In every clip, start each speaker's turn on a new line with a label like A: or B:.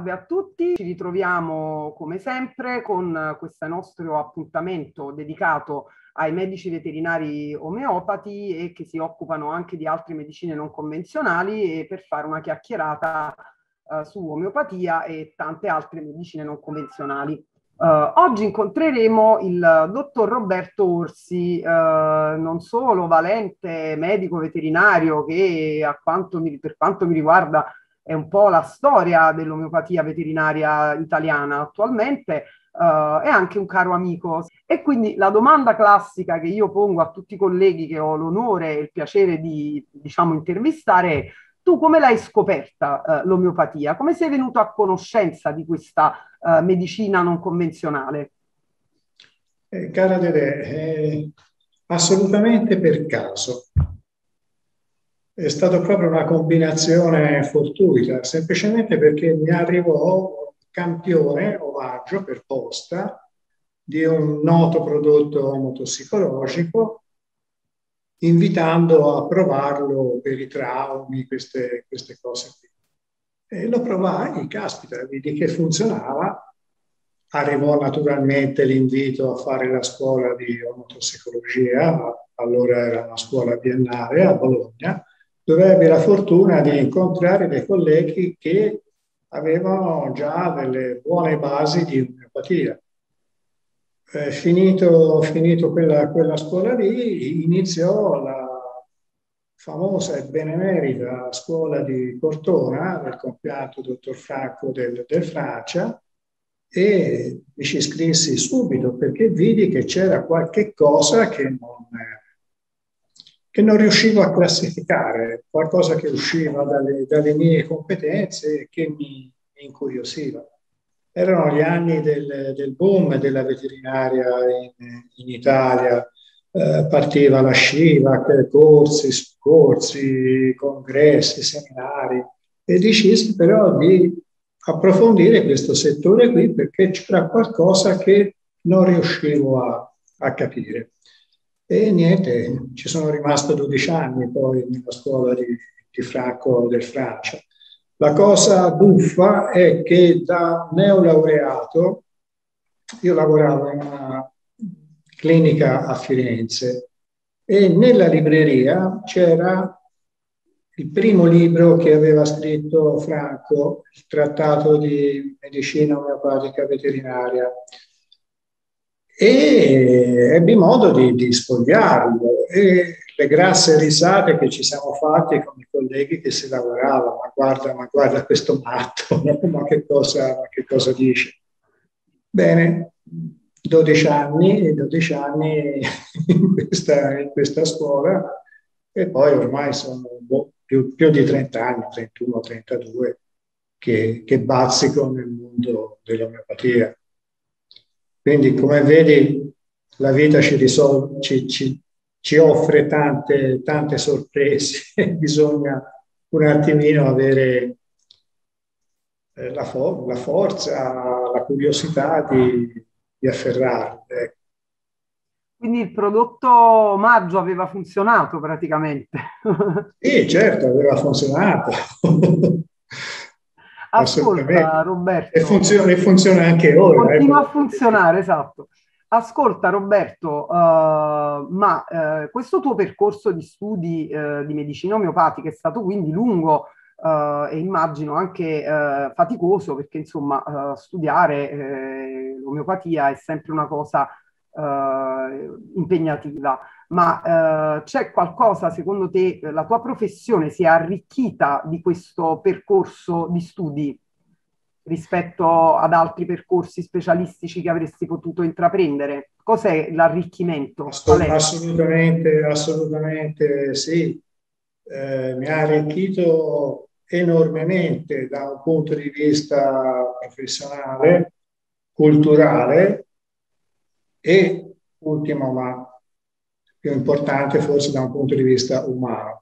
A: Salve a tutti, ci ritroviamo come sempre con questo nostro appuntamento dedicato ai medici veterinari omeopati e che si occupano anche di altre medicine non convenzionali e per fare una chiacchierata su omeopatia e tante altre medicine non convenzionali. Oggi incontreremo il dottor Roberto Orsi, non solo valente medico veterinario che per quanto mi riguarda è un po' la storia dell'omeopatia veterinaria italiana attualmente, è anche un caro amico. E quindi la domanda classica che io pongo a tutti i colleghi che ho l'onore e il piacere di, diciamo, intervistare è: tu come l'hai scoperta l'omeopatia? Come sei venuto a conoscenza di questa medicina non convenzionale?
B: Cara Dede, assolutamente per caso. È stata proprio una combinazione fortuita, semplicemente perché mi arrivò un campione omaggio per posta di un noto prodotto omotossicologico, invitando a provarlo per i traumi, queste cose qui. E lo provai, caspita, vidi che funzionava. Arrivò naturalmente l'invito a fare la scuola di omotossicologia, allora era una scuola biennale a Bologna, dove ebbi la fortuna di incontrare dei colleghi che avevano già delle buone basi di omeopatia. Finito quella scuola lì, iniziò la famosa e benemerita scuola di Cortona, del compianto dottor Franco del Francia, e mi ci iscrissi subito perché vidi che c'era qualche cosa che non riuscivo a classificare, qualcosa che usciva dalle mie competenze e che mi incuriosiva. Erano gli anni del boom della veterinaria in Italia, partiva la SCIVAC, corsi, congressi, seminari, e decisi però di approfondire questo settore qui perché c'era qualcosa che non riuscivo a capire. E niente, ci sono rimasto 12 anni poi nella scuola di Franco del Francia. La cosa buffa è che da neolaureato io lavoravo in una clinica a Firenze e nella libreria c'era il primo libro che aveva scritto Franco, il Trattato di medicina omeopatica veterinaria, e ebbi modo di sfogliarlo e le grasse risate che ci siamo fatti con i colleghi che si lavoravano: ma guarda questo matto, no? Ma che cosa dice? Bene, 12 anni in questa scuola, e poi ormai sono più di 30 anni, 31, 32, che bazzico nel mondo dell'omeopatia. Quindi, come vedi, la vita ci offre tante sorprese. Bisogna un attimino avere la forza, la curiosità di afferrarle.
A: Quindi il prodotto omaggio aveva funzionato praticamente.
B: Sì, certo, aveva funzionato.
A: Ascolta Roberto,
B: E funziona anche ora.
A: continua a funzionare, esatto. Ascolta Roberto, questo tuo percorso di studi di medicina omeopatica è stato quindi lungo e immagino anche faticoso, perché insomma studiare l'omeopatia è sempre una cosa impegnativa. Ma c'è qualcosa, secondo te, la tua professione si è arricchita di questo percorso di studi rispetto ad altri percorsi specialistici che avresti potuto intraprendere? Cos'è l'arricchimento? Qual è?
B: Assolutamente sì. Mi ha arricchito enormemente da un punto di vista professionale, culturale e, ultimo ma più importante forse, da un punto di vista umano.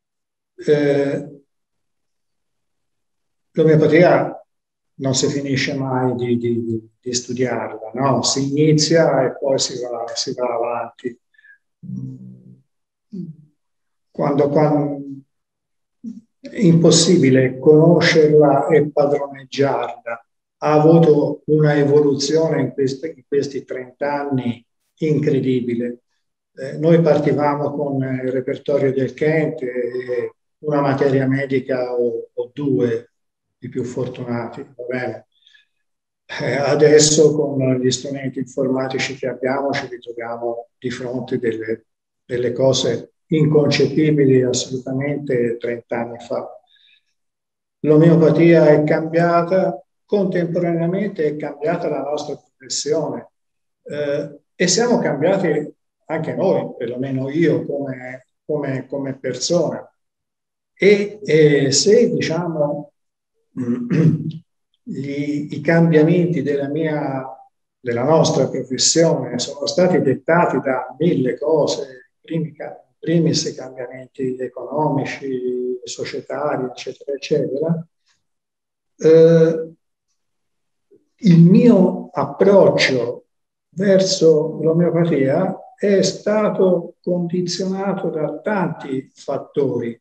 B: L'omeopatia non si finisce mai di studiarla, no? Si inizia e poi si va avanti. Quando impossibile conoscerla e padroneggiarla. Ha avuto una evoluzione in questi 30 anni incredibile. Noi partivamo con il repertorio del Kent e una materia medica o due, i più fortunati, va bene? Adesso con gli strumenti informatici che abbiamo ci ritroviamo di fronte delle cose inconcepibili assolutamente 30 anni fa. L'omeopatia è cambiata, contemporaneamente è cambiata la nostra professione e siamo cambiati anche noi, perlomeno io come persona. E se diciamo i cambiamenti della nostra professione sono stati dettati da mille cose, primis cambiamenti economici, societari, eccetera, eccetera, il mio approccio verso l'omeopatia è stato condizionato da tanti fattori.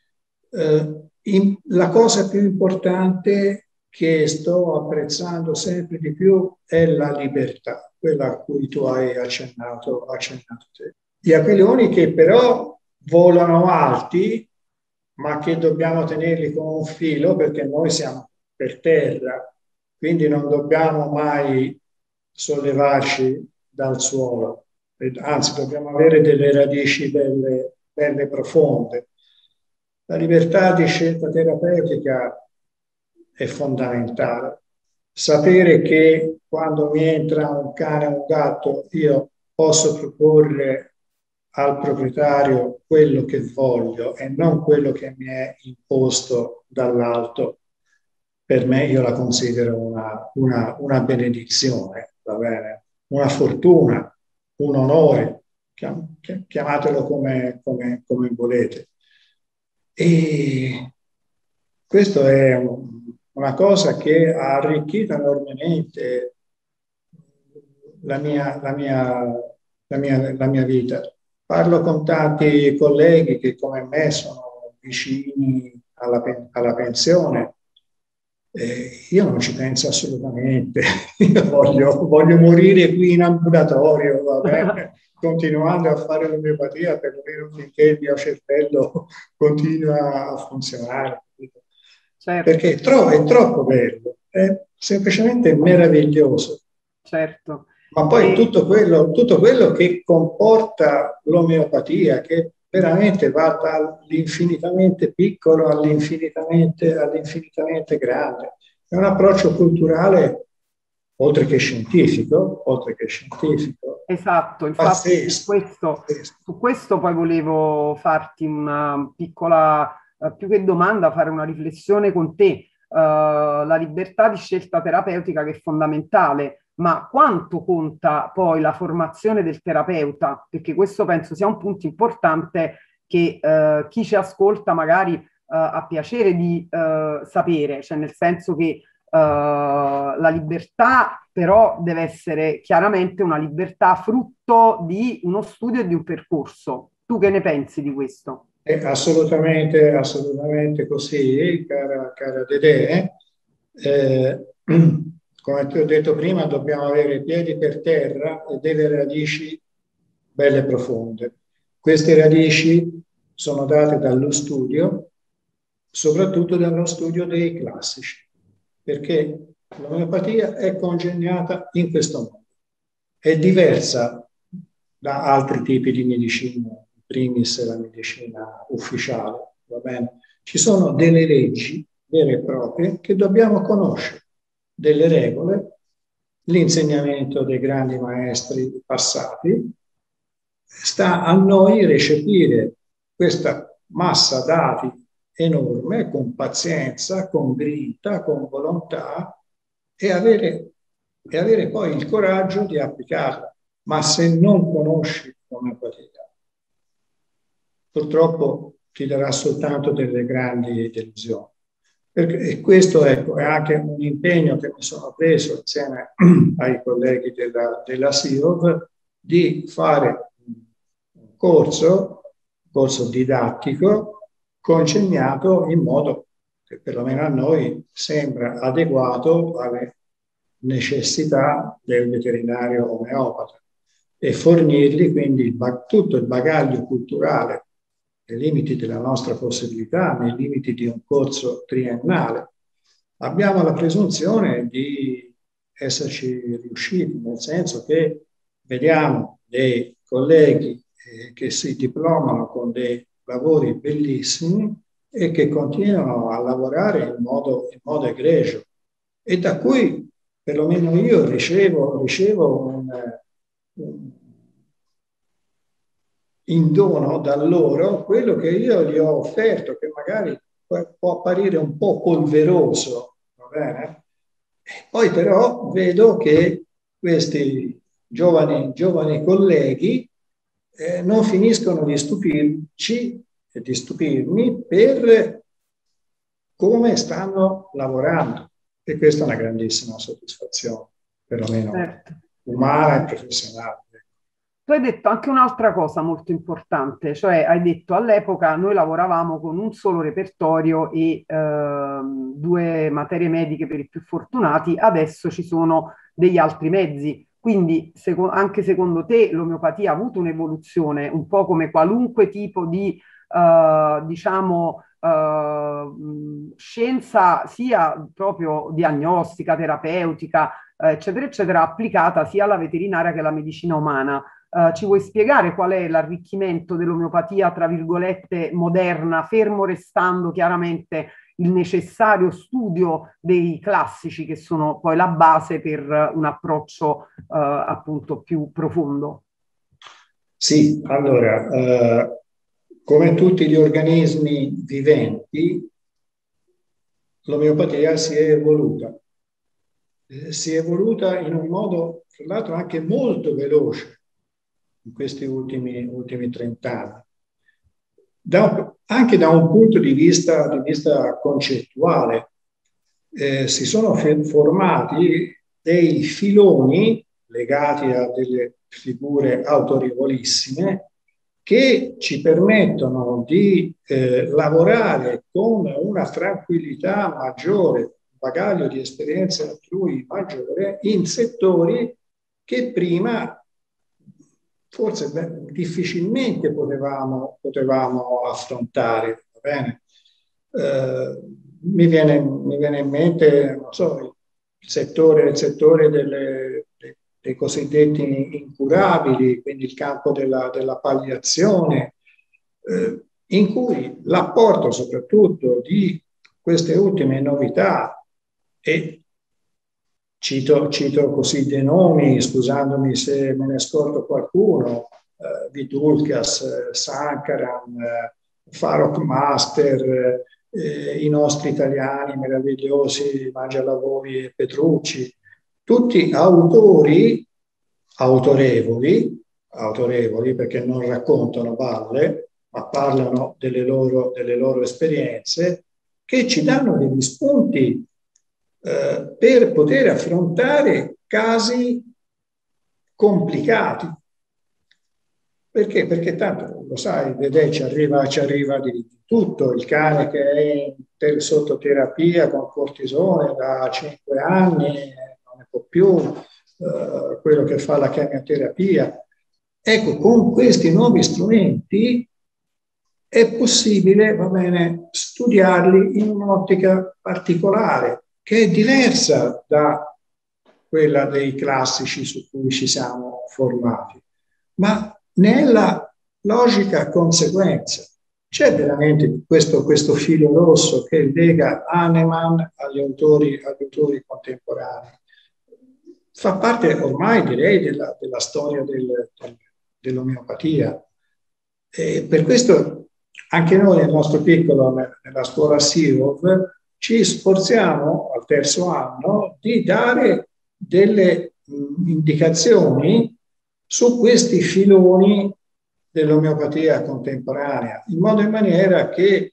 B: La cosa più importante che sto apprezzando sempre di più è la libertà, quella a cui tu hai accennato te. Gli aquiloni che però volano alti, ma che dobbiamo tenerli con un filo perché noi siamo per terra, quindi non dobbiamo mai sollevarci dal suolo, anzi dobbiamo avere delle radici belle profonde. La libertà di scelta terapeutica è fondamentale. Sapere che quando mi entra un cane o un gatto io posso proporre al proprietario quello che voglio e non quello che mi è imposto dall'alto, per me io la considero una benedizione, va bene? Una fortuna, un onore, chiamatelo come volete. E questo è una cosa che ha arricchito enormemente la mia vita. Parlo con tanti colleghi che come me sono vicini alla pensione. Io non ci penso assolutamente. Io voglio morire qui in ambulatorio, va bene? Continuando a fare l'omeopatia perlomeno finché il mio cervello continua a funzionare. Certo. Perché è troppo bello, è semplicemente meraviglioso.
A: Certo.
B: Ma poi tutto quello che comporta l'omeopatia, che veramente va dall'infinitamente piccolo all'infinitamente grande. È un approccio culturale, oltre che scientifico.
A: Esatto, infatti su questo poi volevo farti una piccola, più che domanda, fare una riflessione con te. La libertà di scelta terapeutica che è fondamentale, ma quanto conta poi la formazione del terapeuta? Perché questo penso sia un punto importante che chi ci ascolta magari ha piacere di sapere, cioè nel senso che la libertà però deve essere chiaramente una libertà frutto di uno studio e di un percorso. Tu che ne pensi di questo?
B: È assolutamente così, cara Dedè. Come ti ho detto prima, dobbiamo avere i piedi per terra e delle radici belle profonde. Queste radici sono date dallo studio, soprattutto dallo studio dei classici, perché l'omeopatia è congegnata in questo modo. È diversa da altri tipi di medicina, in primis la medicina ufficiale, va bene? Ci sono delle leggi vere e proprie che dobbiamo conoscere, delle regole, l'insegnamento dei grandi maestri passati. Sta a noi recepire questa massa dati enorme con pazienza, con grinta, con volontà e avere poi il coraggio di applicarla. Ma se non conosci l'omeopatia, purtroppo ti darà soltanto delle grandi delusioni. E questo ecco, è anche un impegno che mi sono preso insieme ai colleghi della SIOV di fare un corso didattico congegnato in modo che perlomeno a noi sembra adeguato alle necessità del veterinario omeopata e fornirgli quindi tutto il bagaglio culturale nei limiti della nostra possibilità, nei limiti di un corso triennale. Abbiamo la presunzione di esserci riusciti, nel senso che vediamo dei colleghi che si diplomano con dei lavori bellissimi e che continuano a lavorare in modo egregio e da cui perlomeno io ricevo in dono da loro quello che io gli ho offerto, che magari può apparire un po' polveroso, va bene? Poi però vedo che questi giovani colleghi non finiscono di stupirci e di stupirmi per come stanno lavorando. E questa è una grandissima soddisfazione, perlomeno umana e professionale.
A: Tu hai detto anche un'altra cosa molto importante, cioè hai detto all'epoca noi lavoravamo con un solo repertorio e 2 materie mediche per i più fortunati, adesso ci sono degli altri mezzi. Quindi anche secondo te l'omeopatia ha avuto un'evoluzione, un po' come qualunque tipo di, diciamo, scienza sia proprio diagnostica, terapeutica, eccetera, eccetera, applicata sia alla veterinaria che alla medicina umana. Ci vuoi spiegare qual è l'arricchimento dell'omeopatia, tra virgolette, moderna, fermo restando chiaramente il necessario studio dei classici che sono poi la base per un approccio appunto più profondo?
B: Sì, allora, come tutti gli organismi viventi, l'omeopatia si è evoluta. Si è evoluta in un modo, tra l'altro, anche molto veloce in questi ultimi 30 anni. Anche da un punto di vista concettuale, si sono formati dei filoni legati a delle figure autorevolissime che ci permettono di lavorare con una tranquillità maggiore, un bagaglio di esperienze altrui maggiore in settori che prima forse difficilmente potevamo affrontare. Va bene? Mi viene in mente, non so, il settore dei cosiddetti incurabili, quindi il campo della palliazione, in cui l'apporto soprattutto di queste ultime novità, e cito così dei nomi, scusandomi se me ne scordo qualcuno, Vidulkas, Sankaran, Farok Master, i nostri italiani meravigliosi, Mangialavori e Petrucci, tutti autori autorevoli perché non raccontano balle, ma parlano delle loro esperienze, che ci danno degli spunti per poter affrontare casi complicati. Perché? Perché tanto, lo sai, Vedè, ci arriva di tutto. Il cane che è sotto terapia con cortisone da 5 anni, non ne può più, quello che fa la chemioterapia. Ecco, con questi nuovi strumenti è possibile, va bene, studiarli in un'ottica particolare, che è diversa da quella dei classici su cui ci siamo formati, ma nella logica conseguenza. C'è veramente questo filo rosso che lega Hahnemann agli autori contemporanei. Fa parte ormai, direi, della storia dell'omeopatia. E per questo anche noi nel nostro piccolo, nella scuola SIOV, ci sforziamo al terzo anno di dare delle indicazioni su questi filoni dell'omeopatia contemporanea, in modo e maniera che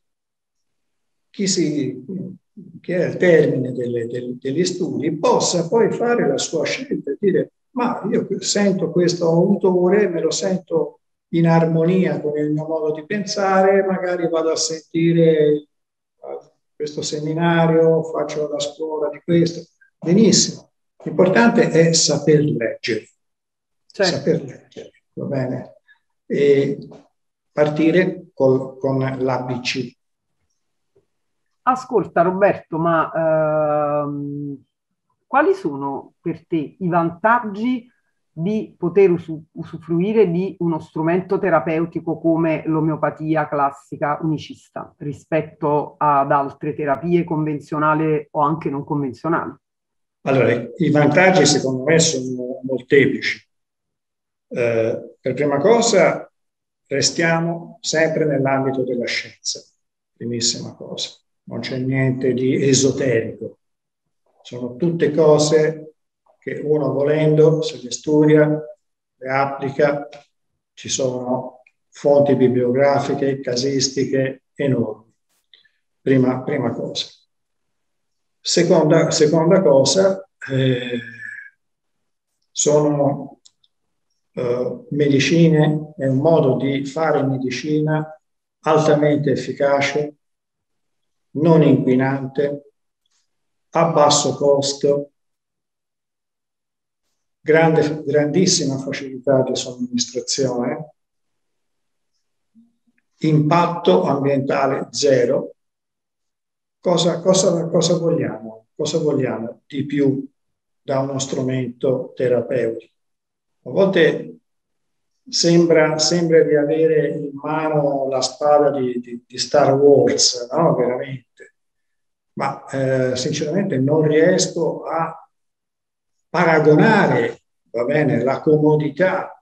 B: chi è al termine degli studi possa poi fare la sua scelta e dire: ma io sento questo autore, me lo sento in armonia con il mio modo di pensare, magari vado a sentire questo seminario, faccio la scuola di questo. Benissimo. L'importante è saper leggere.
A: Certo.
B: Saper leggere, va bene? E partire con l'ABC.
A: Ascolta Roberto, ma quali sono per te i vantaggi di poter usufruire di uno strumento terapeutico come l'omeopatia classica unicista rispetto ad altre terapie convenzionali o anche non convenzionali?
B: Allora, i vantaggi secondo me sono molteplici. Per prima cosa, restiamo sempre nell'ambito della scienza, primissima cosa. Non c'è niente di esoterico. Sono tutte cose che uno volendo, se le studia, le applica, ci sono fonti bibliografiche, casistiche enormi. Prima cosa. Seconda cosa, sono medicine, è un modo di fare medicina altamente efficace, non inquinante, a basso costo, grandissima facilità di somministrazione, impatto ambientale zero. Cosa vogliamo? Cosa vogliamo di più da uno strumento terapeutico? A volte sembra di avere in mano la spada di Star Wars, no? Veramente. Ma sinceramente non riesco a paragonare, va bene, la comodità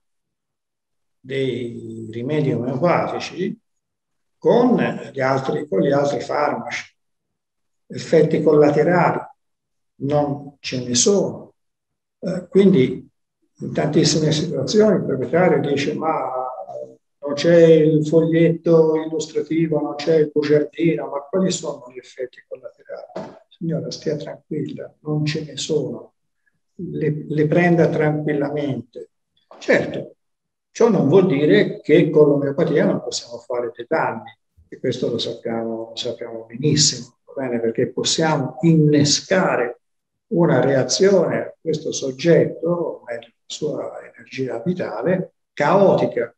B: dei rimedi omeopatici con gli altri farmaci. Effetti collaterali non ce ne sono. Quindi in tantissime situazioni il proprietario dice ma non c'è il foglietto illustrativo, non c'è il bugiardino, ma quali sono gli effetti collaterali? Signora, stia tranquilla, non ce ne sono. Le prenda tranquillamente. Certo, ciò non vuol dire che con l'omeopatia non possiamo fare dei danni, e questo lo sappiamo benissimo, va bene? Perché possiamo innescare una reazione a questo soggetto, la sua energia vitale, caotica,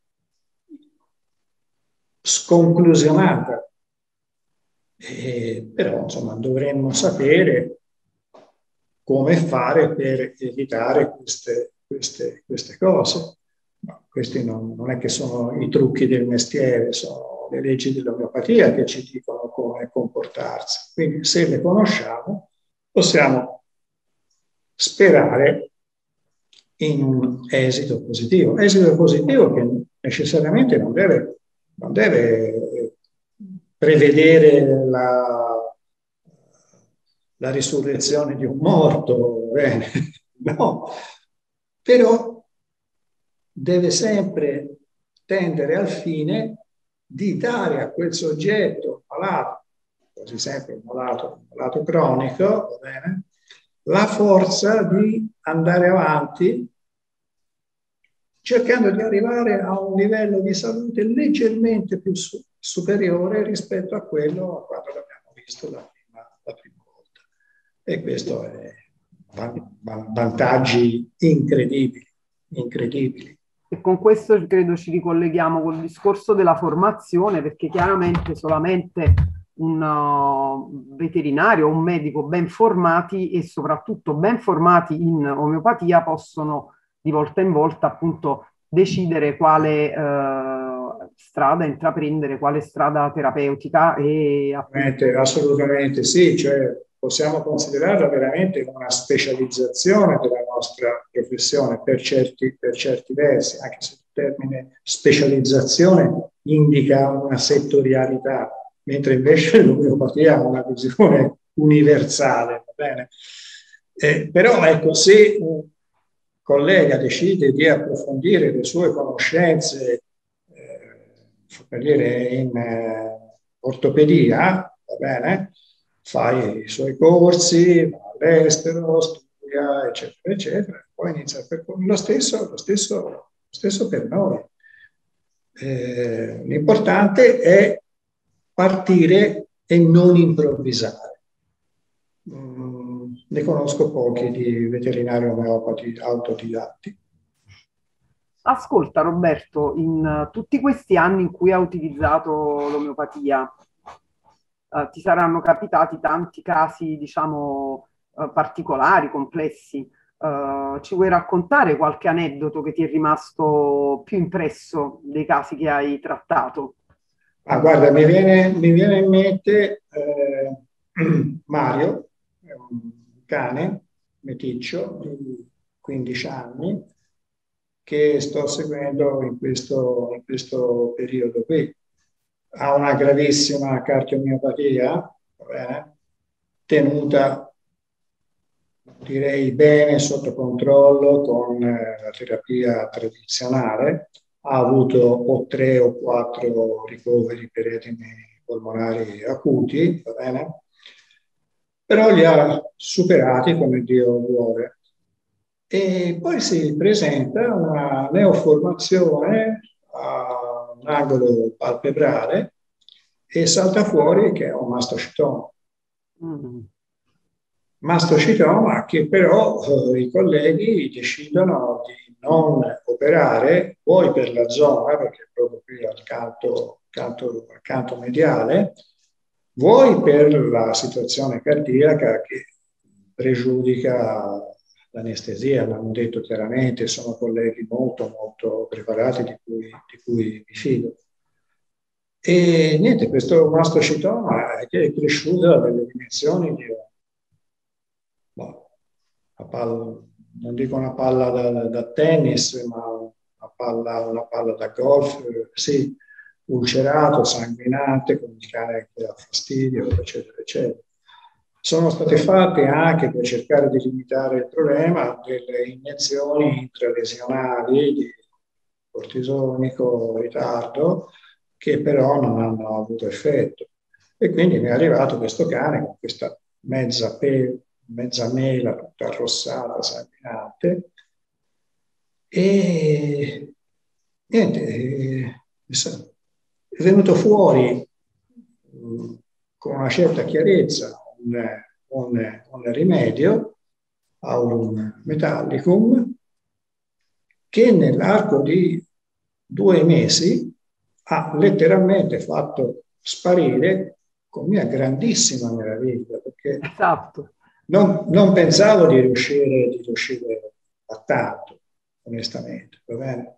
B: sconclusionata. Però, insomma, dovremmo sapere come fare per evitare queste cose. No, questi non è che sono i trucchi del mestiere, sono le leggi dell'omeopatia che ci dicono come comportarsi. Quindi se le conosciamo possiamo sperare in un esito positivo. Esito positivo che necessariamente non deve prevedere la risurrezione di un morto, bene. No, però deve sempre tendere al fine di dare a quel soggetto malato, quasi sempre un malato cronico, va bene, la forza di andare avanti cercando di arrivare a un livello di salute leggermente più superiore rispetto a quello a quando l'abbiamo visto la prima volta. E questo è vantaggi incredibili.
A: E con questo credo ci ricolleghiamo col discorso della formazione, perché chiaramente solamente un veterinario o un medico ben formati e soprattutto ben formati in omeopatia possono di volta in volta appunto decidere quale strada intraprendere, quale strada terapeutica. E
B: assolutamente sì, cioè possiamo considerarla veramente una specializzazione della nostra professione per certi versi, anche se il termine specializzazione indica una settorialità, mentre invece l'omeopatia ha una visione universale, va bene? Però ecco, se un collega decide di approfondire le sue conoscenze per dire in ortopedia, va bene? Fai i suoi corsi, va all'estero, studia, eccetera, poi inizia lo stesso per noi. L'importante è partire e non improvvisare. Ne conosco pochi di veterinari omeopati autodidatti.
A: Ascolta Roberto, in tutti questi anni in cui hai utilizzato l'omeopatia, ti saranno capitati tanti casi, diciamo, particolari, complessi. Ci vuoi raccontare qualche aneddoto che ti è rimasto più impresso dei casi che hai trattato?
B: Ah, guarda, mi viene in mente Mario, è un cane meticcio di 15 anni che sto seguendo in questo periodo qui. Ha una gravissima cardiomiopatia, va bene? Tenuta, direi, bene sotto controllo con la terapia tradizionale. Ha avuto o 3 o 4 ricoveri per edemi polmonari acuti, va bene? Però li ha superati come Dio vuole. E poi si presenta una neoformazione a un angolo palpebrale e salta fuori che è un mastocitoma.
A: Mm.
B: Mastocitoma che però i colleghi decidono di non operare, poi per la zona, perché è proprio qui accanto mediale, vuoi per la situazione cardiaca che pregiudica l'anestesia, l'hanno detto chiaramente, sono colleghi molto molto preparati di cui mi fido. E niente, questo mastocitoma è cresciuto a delle dimensioni di boh, non dico una palla da tennis, ma una palla da golf, sì, ulcerato, sanguinante, con il cane che dà fastidio, eccetera, eccetera. Sono state fatte anche per cercare di limitare il problema delle iniezioni intralesionali di cortisonico, ritardo, che però non hanno avuto effetto. E quindi mi è arrivato questo cane con questa mezza mela tutta arrossata, sanguinante, e niente, è venuto fuori con una certa chiarezza un rimedio, Aurum metallicum, che nell'arco di 2 mesi ha letteralmente fatto sparire con mia grandissima meraviglia, perché
A: Esatto.
B: non pensavo di riuscire a tanto, onestamente, va bene?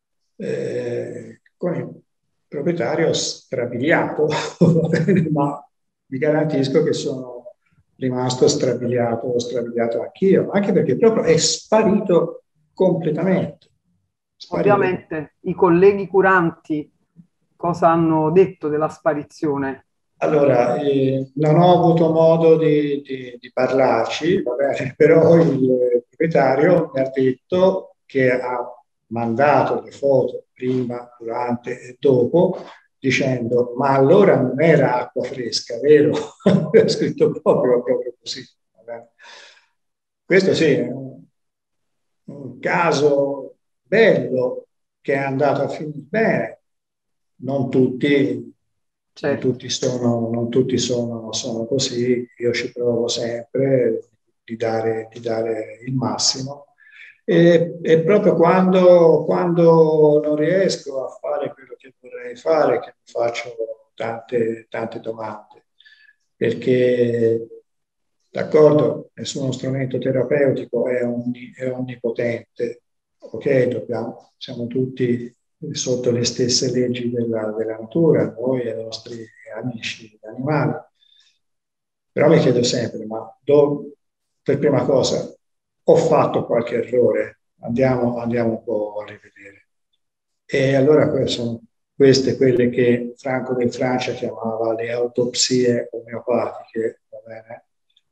B: Con il proprietario strabiliato, va bene, ma vi garantisco che sono rimasto strabiliato anch'io, anche perché proprio è sparito completamente. Sparito.
A: Ovviamente i colleghi curanti cosa hanno detto della sparizione?
B: Allora, non ho avuto modo di parlarci, va bene, però il proprietario mi ha detto che ha mandato le foto prima, durante e dopo, dicendo: ma allora non era acqua fresca, vero? Ha scritto proprio così. Va bene. Questo sì, è un caso bello che è andato a finire bene. Non tutti, non
A: Certo.
B: tutti sono così, io ci provo sempre di dare il massimo. E proprio quando non riesco a fare quello che vorrei fare, che mi faccio tante domande, perché d'accordo, nessuno strumento terapeutico è onnipotente, ok, siamo tutti sotto le stesse leggi della natura, noi e i nostri amici animali. Però mi chiedo sempre, per prima cosa, ho fatto qualche errore? Andiamo un po' a rivedere. E allora sono queste quelle che Franco del Francia chiamava le autopsie omeopatiche, va bene?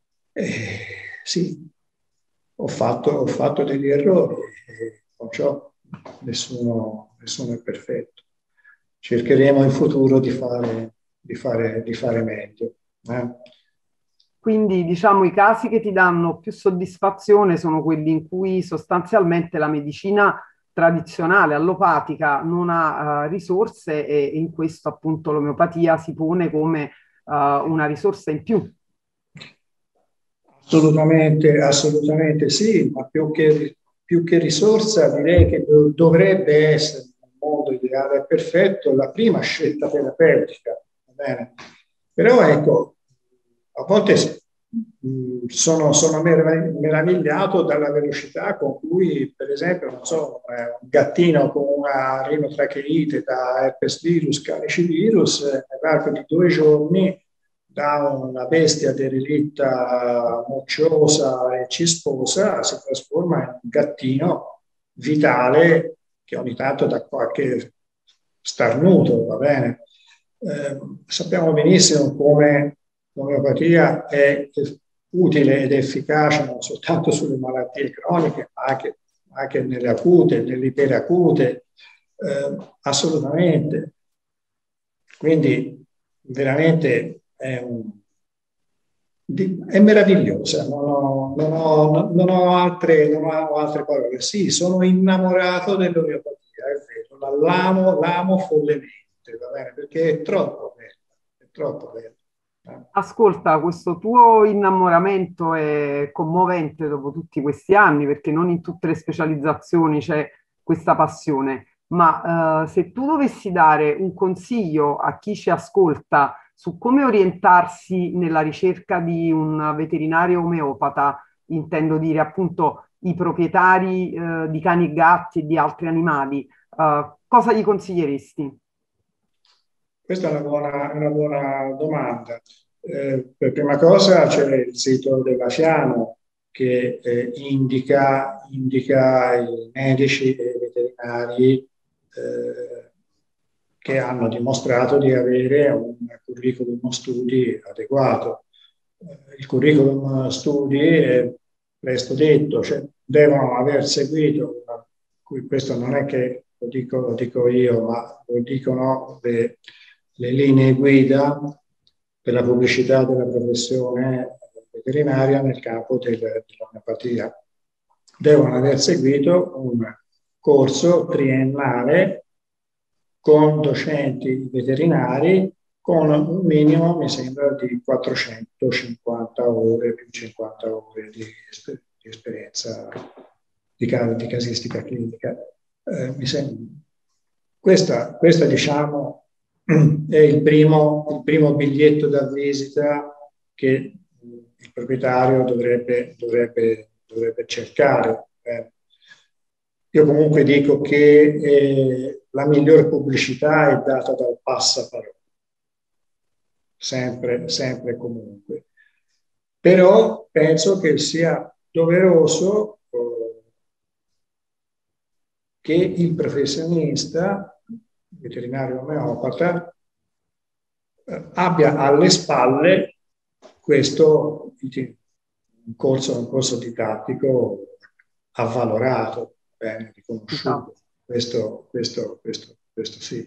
B: Sì, ho fatto degli errori e con ciò nessuno è perfetto. Cercheremo in futuro di fare meglio. Eh?
A: Quindi diciamo i casi che ti danno più soddisfazione sono quelli in cui sostanzialmente la medicina tradizionale, allopatica, non ha risorse e in questo appunto l'omeopatia si pone come una risorsa in più.
B: Assolutamente, assolutamente sì, ma più che risorsa direi che dovrebbe essere, nel mondo ideale e perfetto, la prima scelta terapeutica. Va bene? Però ecco, a volte sono meravigliato dalla velocità con cui, per esempio, non so, un gattino con una rinotracheite da herpes virus, calicivirus, nell'arco di 2 giorni da una bestia derelitta, mocciosa e cisposa si trasforma in un gattino vitale che ogni tanto dà qualche starnuto, va bene? Sappiamo benissimo come l'omeopatia è utile ed efficace non soltanto sulle malattie croniche, ma anche nelle acute, nelle iperacute, assolutamente. Quindi veramente è meravigliosa, non ho altre parole. Sì, sono innamorato dell'omeopatia, è vero, l'amo follemente, va bene? Perché è troppo bella, è troppo bella.
A: Ascolta, questo tuo innamoramento è commovente dopo tutti questi anni, perché non in tutte le specializzazioni c'è questa passione, ma se tu dovessi dare un consiglio a chi ci ascolta su come orientarsi nella ricerca di un veterinario omeopata, intendo dire appunto i proprietari di cani e gatti e di altri animali, cosa gli consiglieresti?
B: Questa è una buona domanda. Per prima cosa c'è il sito della Fiano che indica i medici e i veterinari che hanno dimostrato di avere un curriculum studi adeguato. Il curriculum studi è presto detto, cioè devono aver seguito, questo non è che lo dico io, ma lo dicono le linee guida per la pubblicità della professione veterinaria nel campo dell'omeopatia. Devono aver seguito un corso triennale con docenti veterinari con un minimo, mi sembra, di 450 ore, più 50 ore di esperienza di casistica clinica. Mi sembra. Questa diciamo, è il primo biglietto da visita che il proprietario dovrebbe cercare. Io comunque dico che la miglior pubblicità è data dal passaparola, sempre e comunque. Però penso che sia doveroso che il professionista, veterinario omeopata, abbia alle spalle un corso didattico avvalorato, bene riconosciuto. Questo sì.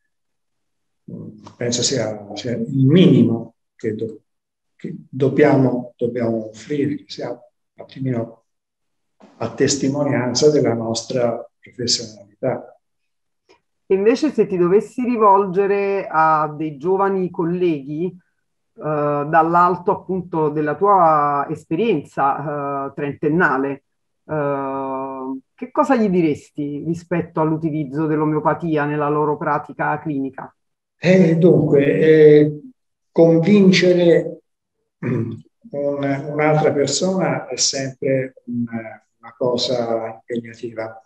B: Penso sia il minimo che dobbiamo offrire, che sia un attimino a testimonianza della nostra professionalità.
A: Invece, se ti dovessi rivolgere a dei giovani colleghi, dall'alto appunto della tua esperienza, trentennale, che cosa gli diresti rispetto all'utilizzo dell'omeopatia nella loro pratica clinica?
B: Dunque, convincere un'altra persona è sempre una cosa impegnativa.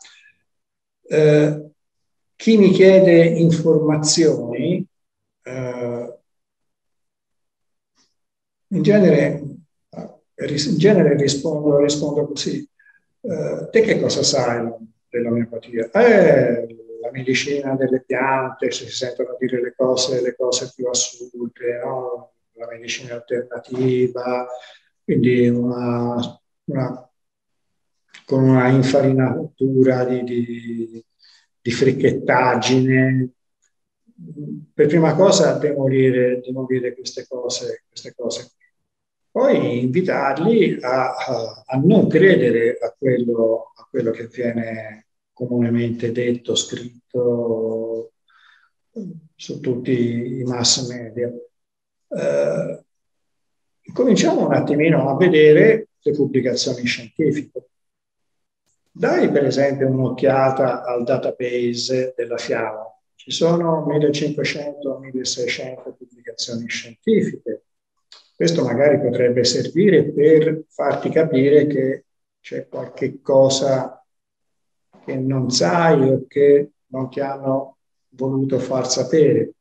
B: Chi mi chiede informazioni, in genere rispondo così. Te che cosa sai dell'omeopatia? La medicina delle piante, si sentono dire le cose più assurde, no? La medicina alternativa, quindi con una infarinatura di fricchettaggine. Per prima cosa demolire queste cose. Poi invitarli a non credere a quello che viene comunemente detto, scritto su tutti i mass media. Cominciamo un attimino a vedere le pubblicazioni scientifiche. Dai per esempio un'occhiata al database della Fiaba. Ci sono 1500-1600 pubblicazioni scientifiche. Questo magari potrebbe servire per farti capire che c'è qualche cosa che non sai o che non ti hanno voluto far sapere.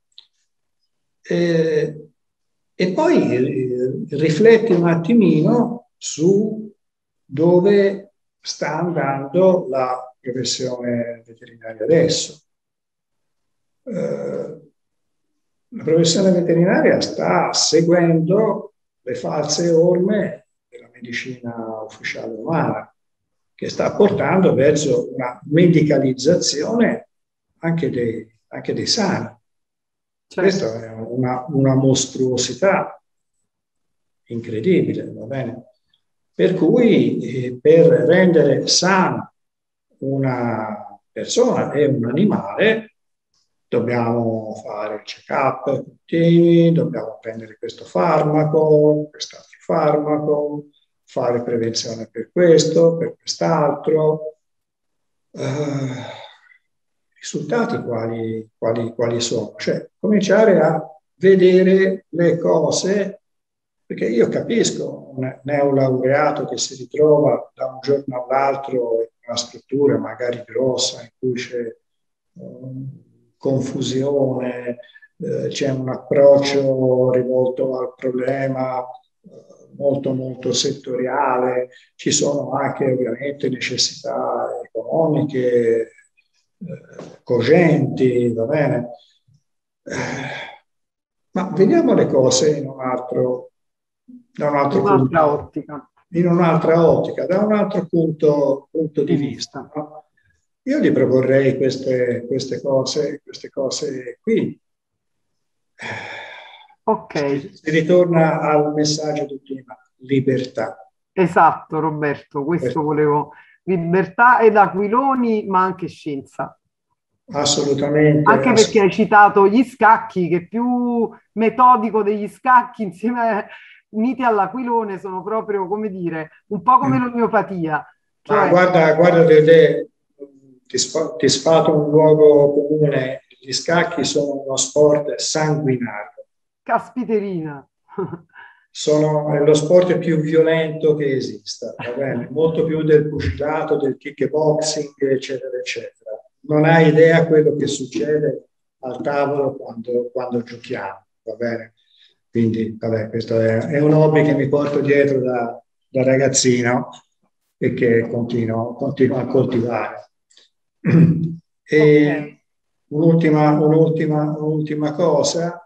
B: E poi rifletti un attimino su dove sta andando la professione veterinaria adesso. La professione veterinaria sta seguendo le false orme della medicina ufficiale umana, che sta portando verso una medicalizzazione anche dei sani. Certo. Questa è una mostruosità incredibile, va bene? Per cui per rendere sana una persona e un animale dobbiamo fare il check-up continui, dobbiamo prendere questo farmaco, quest'altro farmaco, fare prevenzione per questo, per quest'altro. Risultati quali sono? Cioè, cominciare a vedere le cose, perché io capisco un neolaureato che si ritrova da un giorno all'altro in una struttura magari grossa in cui c'è confusione, c'è un approccio rivolto al problema molto molto settoriale, ci sono anche ovviamente necessità economiche cogenti, va bene? Ma vediamo le cose da un altro punto,
A: ottica.
B: In un'altra ottica, da un altro punto di vista. No? Io gli proporrei queste cose qui.
A: Ok.
B: Si ritorna al messaggio di prima, libertà.
A: Esatto, Roberto, questo volevo. Libertà ed aquiloni, ma anche scienza.
B: Assolutamente.
A: Anche perché hai citato gli scacchi, che più metodico degli scacchi insieme uniti all'aquilone sono proprio, come dire, un po' come l'omeopatia. Cioè...
B: Ma guarda ti sfato un luogo comune, gli scacchi sono uno sport sanguinario.
A: Caspiterina.
B: È lo sport più violento che esista, va bene? Molto più del pugilato, del kickboxing, eccetera, eccetera. Non hai idea quello che succede al tavolo quando giochiamo, va bene? Quindi, vabbè, questo è un hobby che mi porto dietro da ragazzino e che continuo a coltivare. E un'ultima cosa,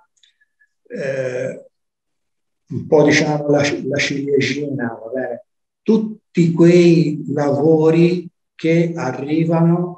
B: un po' diciamo la ciliegina, va bene? Tutti quei lavori che arrivano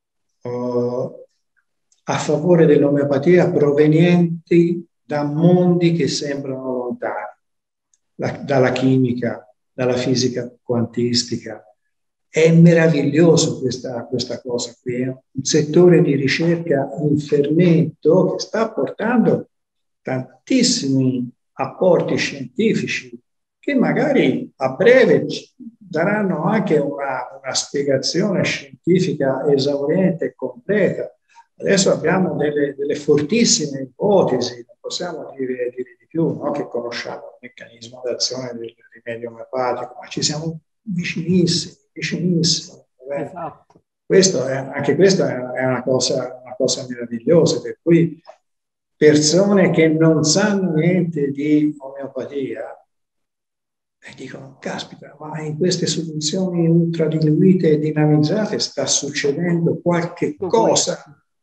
B: a favore dell'omeopatia provenienti da mondi che sembrano lontani, dalla chimica, dalla fisica quantistica. È meraviglioso questa cosa qui, è un settore di ricerca in fermento che sta portando tantissimi apporti scientifici che magari a breve daranno anche una spiegazione scientifica esauriente e completa. Adesso abbiamo delle fortissime ipotesi, non possiamo dire di più, no? Che conosciamo il meccanismo d'azione del rimedio omeopatico, ma ci siamo vicinissimi.
A: Esatto.
B: Anche questa è una cosa meravigliosa, per cui persone che non sanno niente di omeopatia dicono, caspita, ma in queste soluzioni ultradiluite e dinamizzate sta succedendo qualche cosa.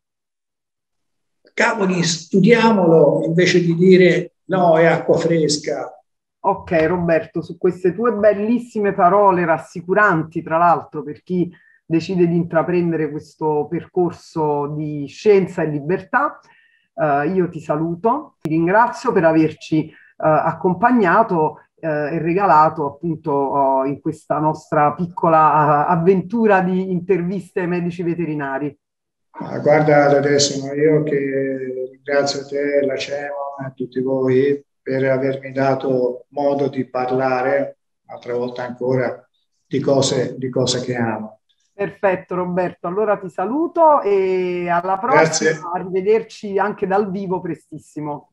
B: Cavoli, studiamolo invece di dire no, è acqua fresca.
A: Ok, Roberto, su queste tue bellissime parole rassicuranti, tra l'altro, per chi decide di intraprendere questo percorso di scienza e libertà, io ti saluto, ti ringrazio per averci accompagnato e regalato appunto in questa nostra piccola avventura di interviste ai medici veterinari.
B: Guarda, adesso io che ringrazio te, la CEMON e tutti voi per avermi dato modo di parlare, altra volta ancora, di cose che amo.
A: Perfetto Roberto, allora ti saluto e alla prossima,
B: Grazie.
A: arrivederci anche dal vivo prestissimo.